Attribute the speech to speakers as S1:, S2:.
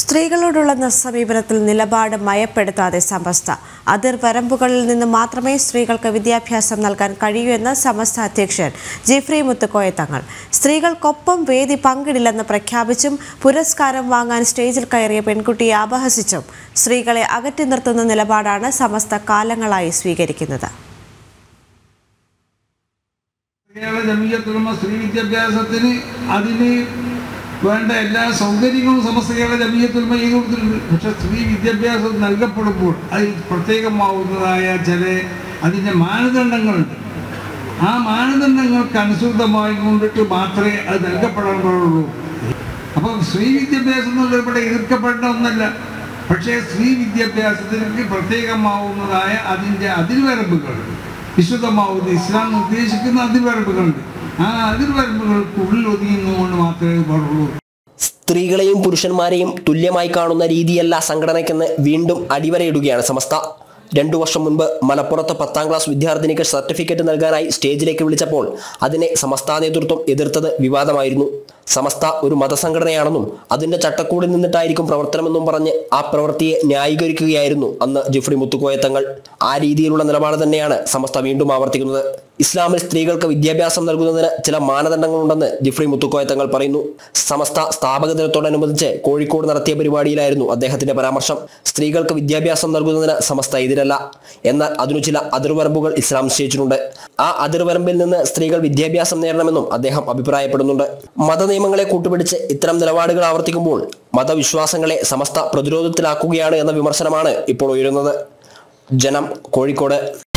S1: സ്ത്രീകളോടുള്ള സമീപനത്തിൽ നിലപാട് മയപ്പെടുത്താതെ സമസ്ത അതിർവരമ്പുകളിൽ നിന്ന് മാത്രമേ സ്ത്രീകൾക്ക് വിദ്യാഭ്യാസം നൽകാൻ കഴിയൂ എന്ന് സമസ്ത അധ്യക്ഷൻ ജിഫ്രി മുത്തുക്കോയ തങ്ങൾ സ്ത്രീകൾക്കൊപ്പം വേദി പങ്കിടില്ലെന്ന് പ്രഖ്യാപിച്ചും പുരസ്കാരം വാങ്ങാൻ സ്റ്റേജിൽ കയറിയ പെൺകുട്ടിയെ അപഹസിച്ചും സ്ത്രീകളെ അകറ്റി നിർത്തുന്ന നിലപാടാണ് സമസ്ത കാലങ്ങളായി സ്വീകരിക്കുന്നത്.
S2: വേണ്ട എല്ലാ സൗകര്യങ്ങളും സമസ്തകളുടെ ജമീയത്തുൽമ ചെയ്തു കൊടുത്തിട്ടുണ്ട്. പക്ഷെ സ്ത്രീ വിദ്യാഭ്യാസം നൽകപ്പെടുമ്പോൾ അതിൽ പ്രത്യേകമാവുന്നതായ അതിൻ്റെ മാനദണ്ഡങ്ങളുണ്ട്. ആ മാനദണ്ഡങ്ങൾക്ക് അനുസൃതമായി കൊണ്ടിട്ട് മാത്രമേ അത് നൽകപ്പെടാൻ പാടുള്ളൂ. അപ്പം സ്ത്രീ വിദ്യാഭ്യാസം എന്നുള്ളത് ഇവിടെ എതിർക്കപ്പെടേണ്ട ഒന്നല്ല. പക്ഷേ സ്ത്രീ വിദ്യാഭ്യാസത്തിലേക്ക് പ്രത്യേകമാവുന്നതായ അതിൻ്റെ അതിർവരമ്പുകൾ വിശുദ്ധമാവുന്ന ഇസ്ലാം നിർദ്ദേശിക്കുന്ന അതിർവരമ്പുകളുണ്ട്. ആ അതിർവരമ്പുകൾക്കുള്ളിൽ ഒതുങ്ങുന്നതുകൊണ്ട് മാത്രമേ പാടുള്ളൂ.
S3: സ്ത്രീകളെയും പുരുഷന്മാരെയും തുല്യമായി കാണുന്ന രീതിയല്ല സംഘടനയ്ക്കെന്ന് വീണ്ടും അടിവരയിടുകയാണ് സമസ്ത. 2 വർഷം മുൻപ് മലപ്പുറത്ത് 10ാം ക്ലാസ് വിദ്യാർത്ഥിനിക്ക് സർട്ടിഫിക്കറ്റ് നൽകാനായി സ്റ്റേജിലേക്ക് വിളിച്ചപ്പോൾ അതിനെ സമസ്ത നേതൃത്വം എതിർത്തത് വിവാദമായിരുന്നു. സമസ്ത ഒരു മതസംഘടനയാണെന്നും അതിന്റെ ചട്ടക്കൂടിൽ നിന്നിട്ടായിരിക്കും പ്രവർത്തനമെന്നും പറഞ്ഞ് ആ പ്രവൃത്തിയെ ന്യായീകരിക്കുകയായിരുന്നു അന്ന് ജിഫ്രി മുത്തുക്കോയ തങ്ങൾ. ആ രീതിയിലുള്ള നിലപാട് തന്നെയാണ് സമസ്ത വീണ്ടും ആവർത്തിക്കുന്നത്. ഇസ്ലാമിൽ സ്ത്രീകൾക്ക് വിദ്യാഭ്യാസം നൽകുന്നതിന് ചില മാനദണ്ഡങ്ങളുണ്ടെന്ന് ജിഫ്രി മുത്തുക്കോയ തങ്ങൾ പറയുന്നു. സമസ്ത സ്ഥാപക ദിനത്തോടനുബന്ധിച്ച് കോഴിക്കോട് നടത്തിയ പരിപാടിയിലായിരുന്നു അദ്ദേഹത്തിന്റെ പരാമർശം. സ്ത്രീകൾക്ക് വിദ്യാഭ്യാസം നൽകുന്നതിന് സമസ്ത എതിരല്ല, എന്നാൽ അതിനു ചില അതിർവരമ്പുകൾ ഇസ്ലാം നിശ്ചയിച്ചിട്ടുണ്ട്. ആ അതിർവരമ്പിൽ നിന്ന് സ്ത്രീകൾ വിദ്യാഭ്യാസം നേടണമെന്നും അദ്ദേഹം അഭിപ്രായപ്പെടുന്നുണ്ട്. മതനിയമങ്ങളെ കൂട്ടുപിടിച്ച് ഇത്തരം നിലപാടുകൾ ആവർത്തിക്കുമ്പോൾ മതവിശ്വാസങ്ങളെ സമസ്ത പ്രതിരോധത്തിലാക്കുകയാണ് എന്ന വിമർശനമാണ് ഇപ്പോൾ ഉയരുന്നത്. ജനം, കോഴിക്കോട്.